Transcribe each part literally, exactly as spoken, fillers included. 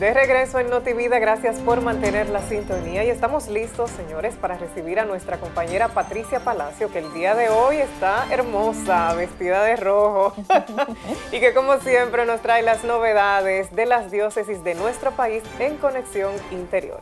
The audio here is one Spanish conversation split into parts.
De regreso en Notivida, gracias por mantener la sintonía y estamos listos, señores, para recibir a nuestra compañera Patricia Palacio, que el día de hoy está hermosa, vestida de rojo y que como siempre nos trae las novedades de las diócesis de nuestro país en Conexión Interior.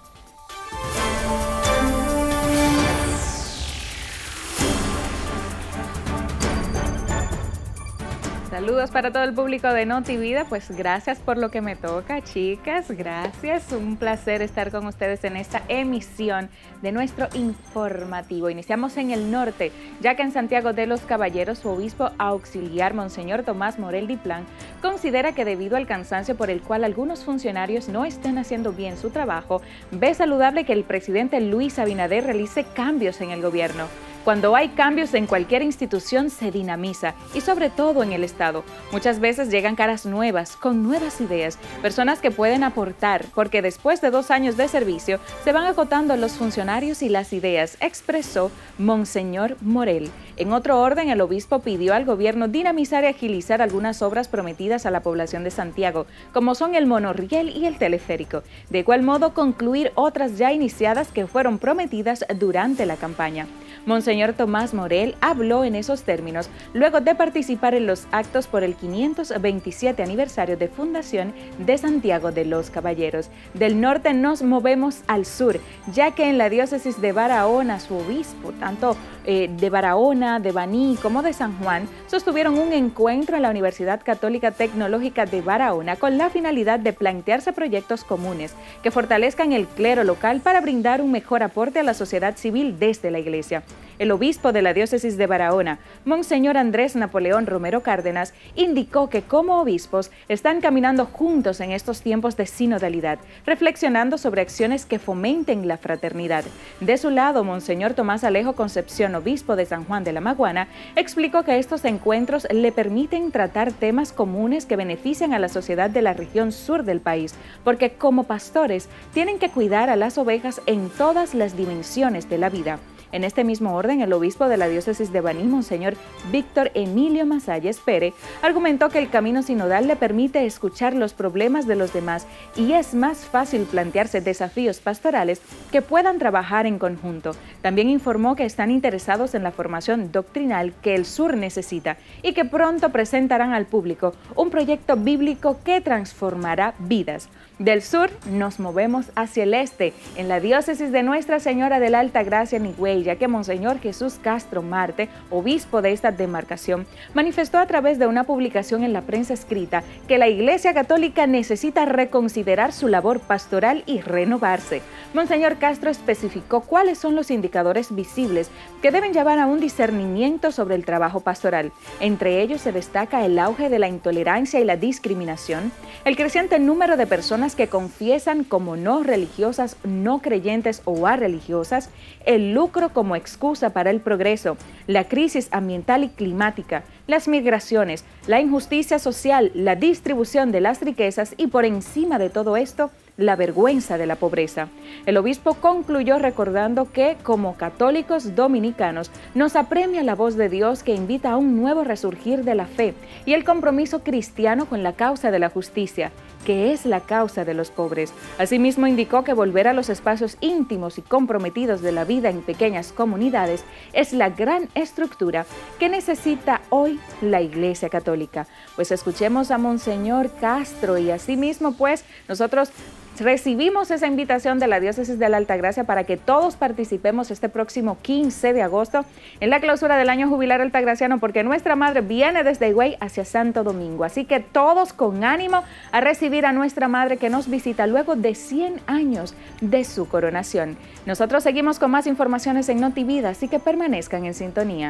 Saludos para todo el público de Notivida, pues gracias por lo que me toca, chicas, gracias, un placer estar con ustedes en esta emisión de nuestro informativo. Iniciamos en el norte, ya que en Santiago de los Caballeros su obispo auxiliar, Monseñor Tomás Morel Diplán, considera que debido al cansancio por el cual algunos funcionarios no están haciendo bien su trabajo, ve saludable que el presidente Luis Abinader realice cambios en el gobierno. Cuando hay cambios en cualquier institución se dinamiza y sobre todo en el Estado. Muchas veces llegan caras nuevas, con nuevas ideas, personas que pueden aportar, porque después de dos años de servicio se van agotando los funcionarios y las ideas, expresó Monseñor Morel. En otro orden, el obispo pidió al gobierno dinamizar y agilizar algunas obras prometidas a la población de Santiago, como son el monorriel y el teleférico. De igual modo, concluir otras ya iniciadas que fueron prometidas durante la campaña. Monseñor Tomás Morel habló en esos términos luego de participar en los actos por el quinientos veintisiete aniversario de fundación de Santiago de los Caballeros. Del norte nos movemos al sur, ya que en la diócesis de Barahona su obispo, tanto eh, de Barahona, de Baní como de San Juan, sostuvieron un encuentro en la Universidad Católica Tecnológica de Barahona con la finalidad de plantearse proyectos comunes que fortalezcan el clero local para brindar un mejor aporte a la sociedad civil desde la Iglesia. El obispo de la diócesis de Barahona, Monseñor Andrés Napoleón Romero Cárdenas, indicó que como obispos están caminando juntos en estos tiempos de sinodalidad, reflexionando sobre acciones que fomenten la fraternidad. De su lado, Monseñor Tomás Alejo Concepción, obispo de San Juan de la Maguana, explicó que estos encuentros le permiten tratar temas comunes que benefician a la sociedad de la región sur del país, porque como pastores tienen que cuidar a las ovejas en todas las dimensiones de la vida. En este mismo orden, el obispo de la diócesis de Baní, Monseñor Víctor Emilio Masalles Pérez, argumentó que el camino sinodal le permite escuchar los problemas de los demás y es más fácil plantearse desafíos pastorales que puedan trabajar en conjunto. También informó que están interesados en la formación doctrinal que el sur necesita y que pronto presentarán al público un proyecto bíblico que transformará vidas. Del sur nos movemos hacia el este, en la diócesis de Nuestra Señora de la Alta Gracia en Higüey, ya que Monseñor Jesús Castro Marte, obispo de esta demarcación, manifestó a través de una publicación en la prensa escrita que la Iglesia Católica necesita reconsiderar su labor pastoral y renovarse. Monseñor Castro especificó cuáles son los indicadores visibles que deben llevar a un discernimiento sobre el trabajo pastoral. Entre ellos se destaca el auge de la intolerancia y la discriminación, el creciente número de personas que confiesan como no religiosas, no creyentes o arreligiosas, el lucro como excusa para el progreso, la crisis ambiental y climática, las migraciones, la injusticia social, la distribución de las riquezas y por encima de todo esto, la vergüenza de la pobreza. El obispo concluyó recordando que, como católicos dominicanos, nos apremia la voz de Dios que invita a un nuevo resurgir de la fe y el compromiso cristiano con la causa de la justicia, que es la causa de los pobres. Asimismo, indicó que volver a los espacios íntimos y comprometidos de la vida en pequeñas comunidades es la gran estructura que necesita hoy la Iglesia Católica. Pues escuchemos a Monseñor Castro y asimismo, pues, nosotros recibimos esa invitación de la Diócesis de la Altagracia para que todos participemos este próximo quince de agosto en la clausura del año jubilar altagraciano, porque nuestra madre viene desde Higüey hacia Santo Domingo. Así que todos con ánimo a recibir a nuestra madre que nos visita luego de cien años de su coronación. Nosotros seguimos con más informaciones en Notivida, así que permanezcan en sintonía.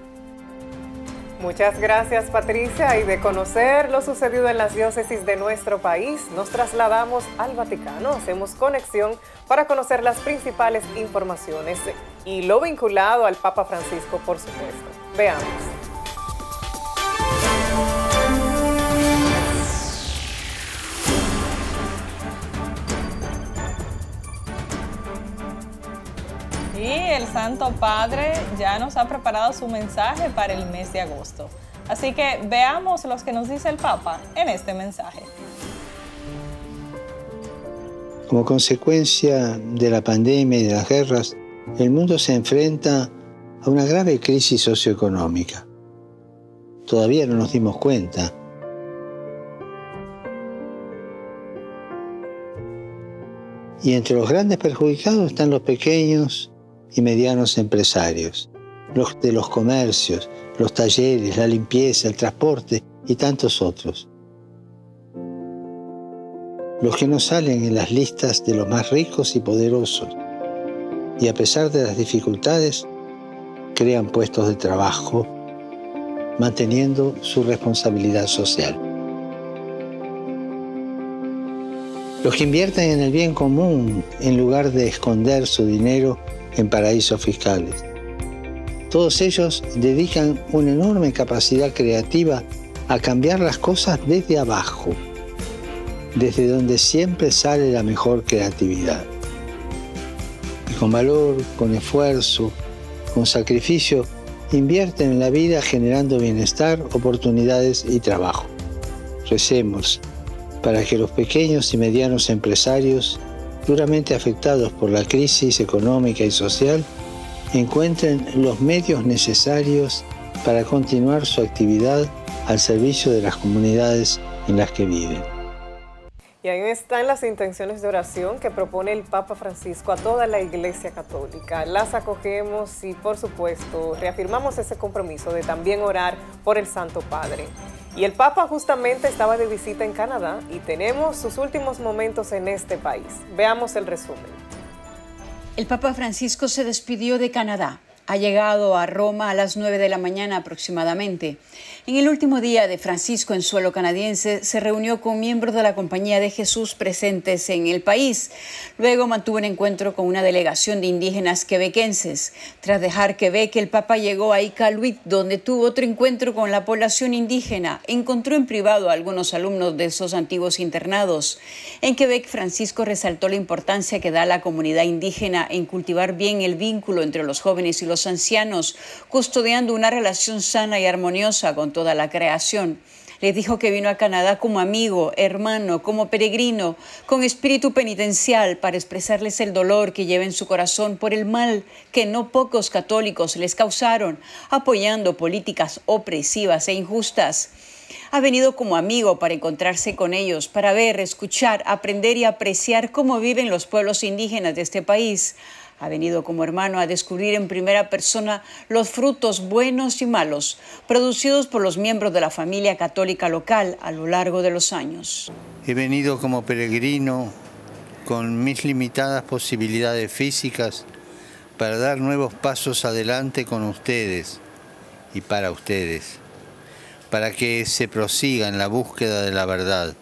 Muchas gracias, Patricia, y de conocer lo sucedido en las diócesis de nuestro país, nos trasladamos al Vaticano, hacemos conexión para conocer las principales informaciones y lo vinculado al Papa Francisco, por supuesto. Veamos. Y el Santo Padre ya nos ha preparado su mensaje para el mes de agosto. Así que veamos los que nos dice el Papa en este mensaje. Como consecuencia de la pandemia y de las guerras, el mundo se enfrenta a una grave crisis socioeconómica. Todavía no nos dimos cuenta. Y entre los grandes perjudicados están los pequeños y medianos empresarios, los de los comercios, los talleres, la limpieza, el transporte y tantos otros. Los que no salen en las listas de los más ricos y poderosos, y a pesar de las dificultades, crean puestos de trabajo, manteniendo su responsabilidad social. Los que invierten en el bien común en lugar de esconder su dinero en paraísos fiscales. Todos ellos dedican una enorme capacidad creativa a cambiar las cosas desde abajo, desde donde siempre sale la mejor creatividad. Y con valor, con esfuerzo, con sacrificio, invierten en la vida generando bienestar, oportunidades y trabajo. Recemos para que los pequeños y medianos empresarios, duramente afectados por la crisis económica y social, encuentren los medios necesarios para continuar su actividad al servicio de las comunidades en las que viven. Y ahí están las intenciones de oración que propone el Papa Francisco a toda la Iglesia Católica. Las acogemos y, por supuesto, reafirmamos ese compromiso de también orar por el Santo Padre. Y el Papa justamente estaba de visita en Canadá y tenemos sus últimos momentos en este país. Veamos el resumen. El Papa Francisco se despidió de Canadá. Ha llegado a Roma a las nueve de la mañana aproximadamente. En el último día de Francisco en suelo canadiense, se reunió con miembros de la Compañía de Jesús presentes en el país. Luego mantuvo un encuentro con una delegación de indígenas quebequenses. Tras dejar Quebec, el Papa llegó a Iqaluit, donde tuvo otro encuentro con la población indígena. Encontró en privado a algunos alumnos de esos antiguos internados. En Quebec, Francisco resaltó la importancia que da la comunidad indígena en cultivar bien el vínculo entre los jóvenes y los los ancianos, custodiando una relación sana y armoniosa con toda la creación. Les dijo que vino a Canadá como amigo, hermano, como peregrino, con espíritu penitencial para expresarles el dolor que lleva en su corazón por el mal que no pocos católicos les causaron, apoyando políticas opresivas e injustas. Ha venido como amigo para encontrarse con ellos, para ver, escuchar, aprender y apreciar cómo viven los pueblos indígenas de este país. Ha venido como hermano a descubrir en primera persona los frutos buenos y malos producidos por los miembros de la familia católica local a lo largo de los años. He venido como peregrino con mis limitadas posibilidades físicas para dar nuevos pasos adelante con ustedes y para ustedes, para que se prosiga en la búsqueda de la verdad,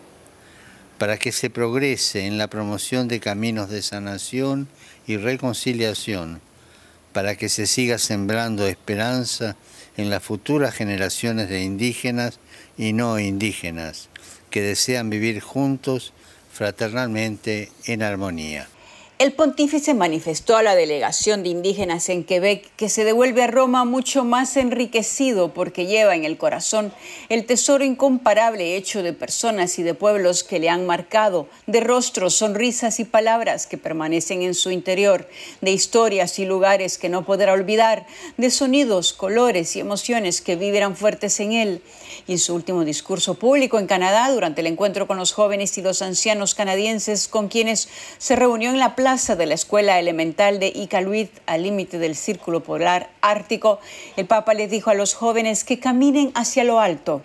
para que se progrese en la promoción de caminos de sanación y reconciliación, para que se siga sembrando esperanza en las futuras generaciones de indígenas y no indígenas, que desean vivir juntos, fraternalmente, en armonía. El pontífice manifestó a la delegación de indígenas en Quebec que se devuelve a Roma mucho más enriquecido porque lleva en el corazón el tesoro incomparable hecho de personas y de pueblos que le han marcado, de rostros, sonrisas y palabras que permanecen en su interior, de historias y lugares que no podrá olvidar, de sonidos, colores y emociones que vivirán fuertes en él. Y en su último discurso público en Canadá, durante el encuentro con los jóvenes y los ancianos canadienses con quienes se reunió en la plaza de la Escuela Elemental de Iqaluit, al límite del Círculo Polar Ártico, el Papa les dijo a los jóvenes que caminen hacia lo alto.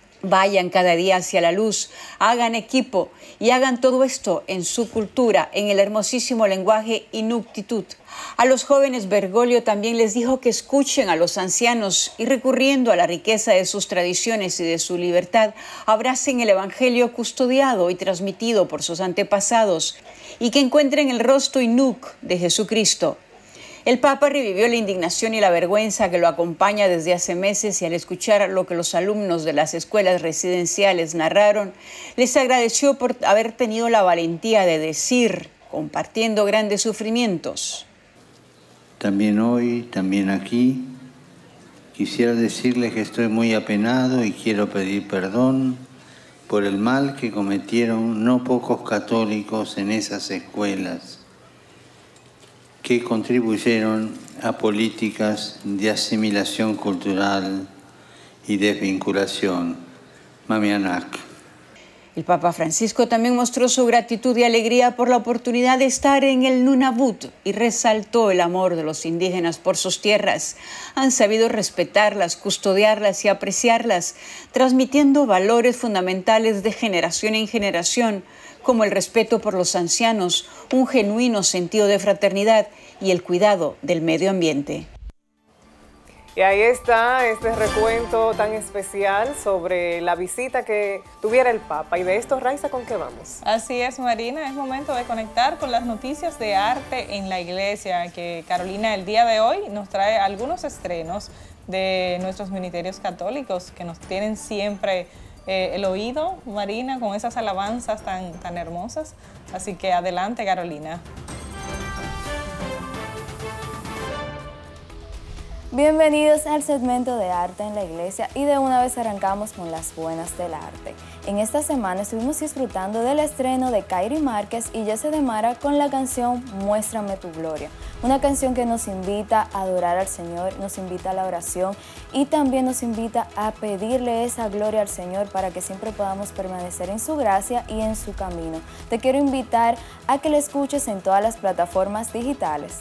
Vayan cada día hacia la luz, hagan equipo y hagan todo esto en su cultura, en el hermosísimo lenguaje Inuktitut. A los jóvenes Bergoglio también les dijo que escuchen a los ancianos y, recurriendo a la riqueza de sus tradiciones y de su libertad, abracen el evangelio custodiado y transmitido por sus antepasados y que encuentren el rostro Inuk de Jesucristo. El Papa revivió la indignación y la vergüenza que lo acompaña desde hace meses y al escuchar lo que los alumnos de las escuelas residenciales narraron, les agradeció por haber tenido la valentía de decir, compartiendo grandes sufrimientos. También hoy, también aquí, quisiera decirles que estoy muy apenado y quiero pedir perdón por el mal que cometieron no pocos católicos en esas escuelas, que contribuyeron a políticas de asimilación cultural y desvinculación. Mami Anak. El Papa Francisco también mostró su gratitud y alegría por la oportunidad de estar en el Nunavut y resaltó el amor de los indígenas por sus tierras. Han sabido respetarlas, custodiarlas y apreciarlas, transmitiendo valores fundamentales de generación en generación, como el respeto por los ancianos, un genuino sentido de fraternidad y el cuidado del medio ambiente. Y ahí está este recuento tan especial sobre la visita que tuviera el Papa. Y de esto, Raiza, ¿con qué vamos? Así es, Marina, es momento de conectar con las noticias de arte en la iglesia, que Carolina el día de hoy nos trae algunos estrenos de nuestros ministerios católicos que nos tienen siempre eh, el oído, Marina, con esas alabanzas tan, tan hermosas. Así que adelante, Carolina. Bienvenidos al segmento de arte en la iglesia y de una vez arrancamos con las buenas del arte. En esta semana estuvimos disfrutando del estreno de Kairi Márquez y Jesse de Mara con la canción Muéstrame tu gloria, una canción que nos invita a adorar al Señor, nos invita a la oración y también nos invita a pedirle esa gloria al Señor para que siempre podamos permanecer en su gracia y en su camino. Te quiero invitar a que la escuches en todas las plataformas digitales.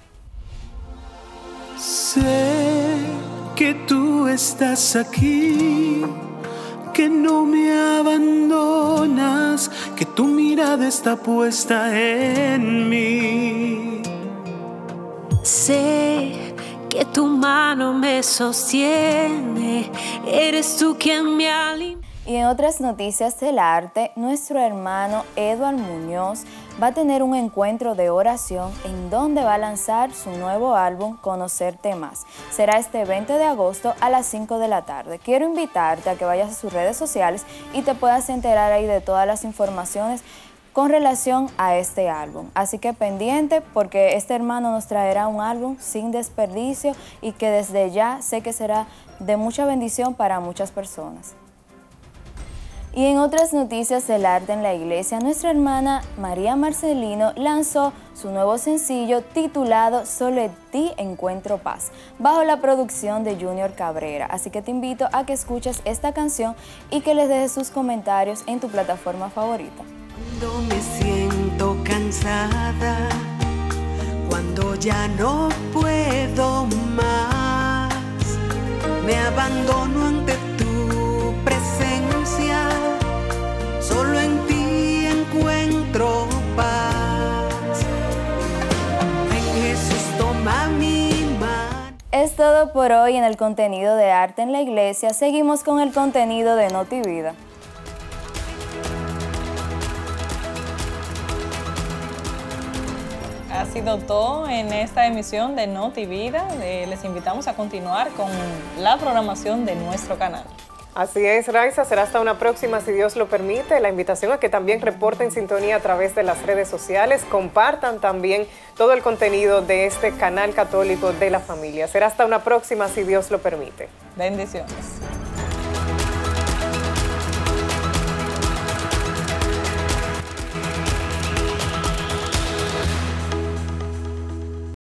Sé que tú estás aquí, que no me abandonas, que tu mirada está puesta en mí. Sé que tu mano me sostiene, eres tú quien me alimenta. Y en otras noticias del arte, nuestro hermano Eduard Muñoz va a tener un encuentro de oración en donde va a lanzar su nuevo álbum Conocerte Más. Será este veinte de agosto a las cinco de la tarde. Quiero invitarte a que vayas a sus redes sociales y te puedas enterar ahí de todas las informaciones con relación a este álbum. Así que pendiente porque este hermano nos traerá un álbum sin desperdicio y que desde ya sé que será de mucha bendición para muchas personas. Y en otras noticias del arte en la iglesia, nuestra hermana María Marcelino lanzó su nuevo sencillo titulado Solo en ti encuentro paz, bajo la producción de Junior Cabrera. Así que te invito a que escuches esta canción y que les dejes sus comentarios en tu plataforma favorita. Cuando me siento cansada, cuando ya no puedo más, me abandono ante tu presencia, solo en ti encuentro paz. En Jesús toma mi mano. Es todo por hoy en el contenido de arte en la iglesia. Seguimos con el contenido de Notivida. Ha sido todo en esta emisión de Notivida. Eh, les invitamos a continuar con la programación de nuestro canal. Así es, Raiza, será hasta una próxima si Dios lo permite. La invitación a que también reporten sintonía a través de las redes sociales, compartan también todo el contenido de este canal católico de la familia. Será hasta una próxima si Dios lo permite. Bendiciones.